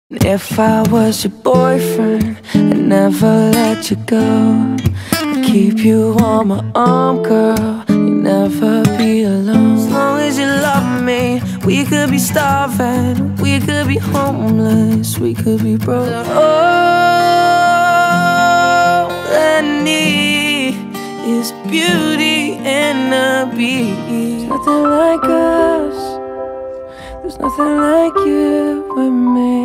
If I was your boyfriend, I'd never let you go. I'd keep you on my arm, girl. You'd never be alone. As long as you love me, we could be starving, we could be homeless, we could be broke. All I need is beauty and a beat. There's nothing like us, there's nothing like you and me.